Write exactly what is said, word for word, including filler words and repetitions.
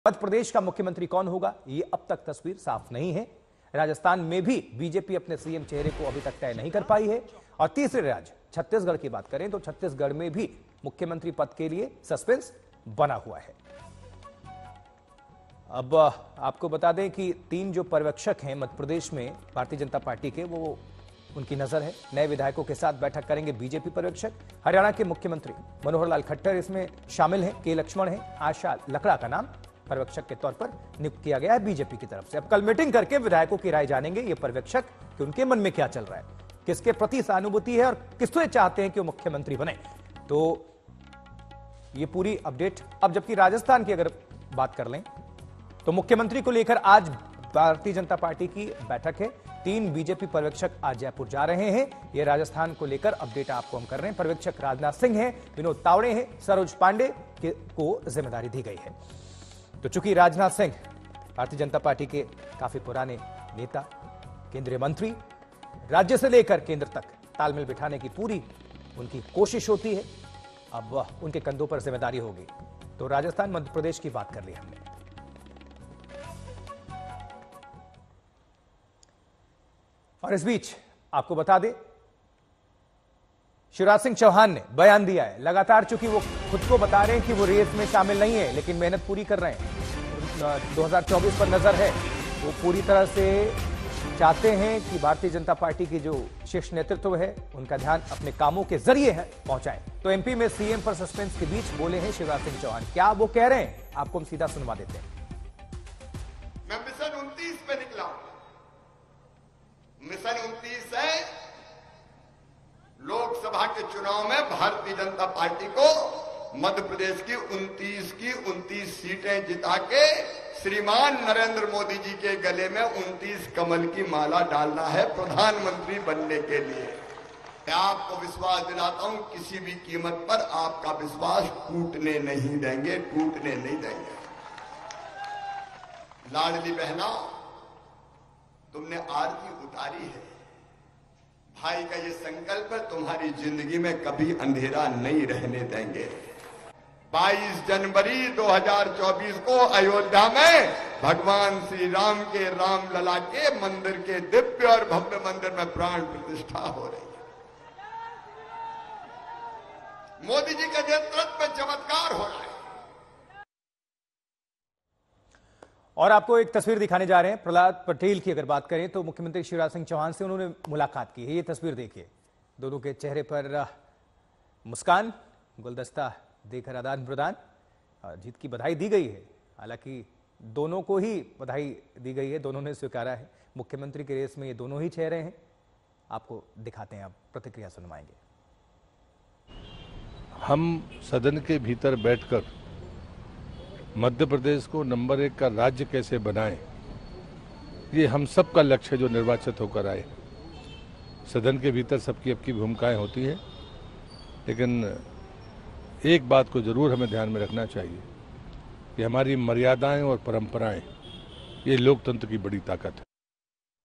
मध्य प्रदेश का मुख्यमंत्री कौन होगा, ये अब तक तस्वीर साफ नहीं है। राजस्थान में भी बीजेपी अपने सीएम चेहरे को अभी तक तय नहीं कर पाई है। और तीसरे राज्य छत्तीसगढ़ की बात करें तो छत्तीसगढ़ में भी मुख्यमंत्री पद के लिए सस्पेंस बना हुआ है। अब आपको बता दें कि तीन जो पर्यवेक्षक हैं मध्य प्रदेश में भारतीय जनता पार्टी के, वो उनकी नजर है। नए विधायकों के साथ बैठक करेंगे बीजेपी पर्यवेक्षक। हरियाणा के मुख्यमंत्री मनोहर लाल खट्टर इसमें शामिल हैं। के लक्ष्मण हैं। आशा लकड़ा का नाम पर्यवेक्षक के तौर पर नियुक्त किया गया है बीजेपी की तरफ से। अब कल मीटिंग करके विधायकों की राय जानेंगे ये पर्यवेक्षक कि उनके मन में क्या चल रहा है, किसके प्रति सहानुभूति है और किससे चाहते हैं कि वो मुख्यमंत्री बने। तो ये पूरी अपडेट। अब जबकि राजस्थान की अगर बात कर लें तो मुख्यमंत्री को लेकर आज भारतीय जनता पार्टी की बैठक है। तीन बीजेपी पर्यवेक्षक आज जयपुर जा रहे हैं। ये राजस्थान को लेकर अपडेट आपको हम कर रहे हैं। पर्यवेक्षक राजनाथ सिंह हैं, विनोद तावड़े हैं, सरोज पांडे को जिम्मेदारी दी गई है। तो चूंकि राजनाथ सिंह भारतीय जनता पार्टी के काफी पुराने नेता, केंद्रीय मंत्री, राज्य से लेकर केंद्र तक तालमेल बिठाने की पूरी उनकी कोशिश होती है। अब वह उनके कंधों पर जिम्मेदारी होगी। तो राजस्थान मध्य प्रदेश की बात कर ली हमने। और इस बीच आपको बता दें, शिवराज सिंह चौहान ने बयान दिया है। लगातार चूंकि वो खुद को बता रहे हैं कि वो रेस में शामिल नहीं है, लेकिन मेहनत पूरी कर रहे हैं। दो हज़ार चौबीस पर नजर है। वो पूरी तरह से चाहते हैं कि भारतीय जनता पार्टी की जो शीर्ष नेतृत्व है उनका ध्यान अपने कामों के जरिए है पहुंचाएं। तो एमपी में सीएम पर सस्पेंस के बीच बोले हैं शिवराज सिंह चौहान। क्या वो कह रहे हैं, आपको हम सीधा सुनवा देते हैं। मैं मिशन उनतीस पे निकला हूं। मिशन उनतीस है लोकसभा के चुनाव में भारतीय जनता पार्टी को मध्य प्रदेश की उनतीस की उनतीस सीटें जिता के श्रीमान नरेंद्र मोदी जी के गले में उनतीस कमल की माला डालना है प्रधानमंत्री बनने के लिए। मैं आपको विश्वास दिलाता हूं, किसी भी कीमत पर आपका विश्वास टूटने नहीं देंगे, टूटने नहीं देंगे। लाडली बहना, तुमने आरती उतारी है। भाई का ये संकल्प है, तुम्हारी जिंदगी में कभी अंधेरा नहीं रहने देंगे। बाईस जनवरी दो हज़ार चौबीस को अयोध्या में भगवान श्री राम के रामलला के मंदिर के दिव्य और भव्य मंदिर में प्राण प्रतिष्ठा हो रही है। मोदी जी के नेतृत्व में चमत्कार हो रहा है। और आपको एक तस्वीर दिखाने जा रहे हैं। प्रहलाद पटेल की अगर बात करें तो मुख्यमंत्री शिवराज सिंह चौहान से उन्होंने मुलाकात की है। ये तस्वीर देखिए, दोनों के चेहरे पर मुस्कान, गुलदस्ता देकर आदान प्रदान, जीत की बधाई दी गई है। हालांकि दोनों को ही बधाई दी गई है, दोनों ने स्वीकारा है। मुख्यमंत्री के रेस में ये दोनों ही चेहरे हैं। आपको दिखाते हैं, आप प्रतिक्रिया सुनवाएंगे। हम सदन के भीतर बैठकर मध्य प्रदेश को नंबर एक का राज्य कैसे बनाएं, ये हम सब का लक्ष्य है जो निर्वाचित होकर आए। सदन के भीतर सबकी अपनी भूमिकाएं होती है, लेकिन एक बात को जरूर हमें ध्यान में रखना चाहिए कि हमारी मर्यादाएं और परंपराएं, ये लोकतंत्र की बड़ी ताकत है।